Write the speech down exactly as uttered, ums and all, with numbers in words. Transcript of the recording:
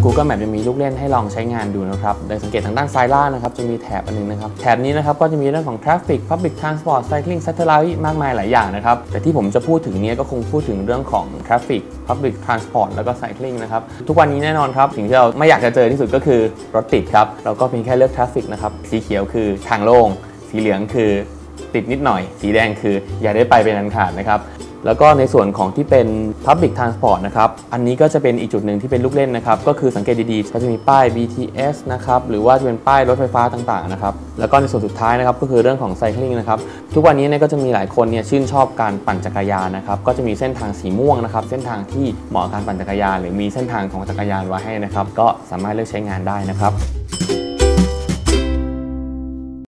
Google Map จะมีลูกเล่นให้ลองใช้งานดูนะครับโดยสังเกตทางด้านซ้ายล่างนะครับจะมีแถบอันนึงนะครับแถบนี้นะครับก็จะมีเรื่องของ Traffic Public Transport Cycling Satellite มากมายหลายอย่างนะครับแต่ที่ผมจะพูดถึงนี้ก็คงพูดถึงเรื่องของ Traffic Public Transport แล้วก็ Cycling นะครับทุกวันนี้แน่นอนครับสิ่งที่เราไม่อยากจะเจอที่สุดก็คือรถติดครับเราก็เพียงแค่เลือก Traffic นะครับสีเขียวคือทางโล่งสีเหลืองคือติดนิดหน่อยสีแดงคืออย่าได้ไปเป็นอันขาดนะครับแล้วก็ในส่วนของที่เป็น Public Transport นะครับอันนี้ก็จะเป็นอีกจุดหนึ่งที่เป็นลูกเล่นนะครับก็คือสังเกตดีๆก็จะมีป้าย บี ที เอส นะครับหรือว่าจะเป็นป้ายรถไฟฟ้าต่างๆนะครับแล้วก็ในส่วนสุดท้ายนะครับก็คือเรื่องของ Cycling นะครับทุกวันนี้เนี่ยก็จะมีหลายคนเนี่ยชื่นชอบการปั่นจักรยานนะครับก็จะมีเส้นทางสีม่วงนะครับเส้นทางที่เหมาะกับการปั่นจักรยานหรือมีเส้นทางของจักรยานไว้ให้นะครับก็สามารถเลือกใช้งานได้นะครับ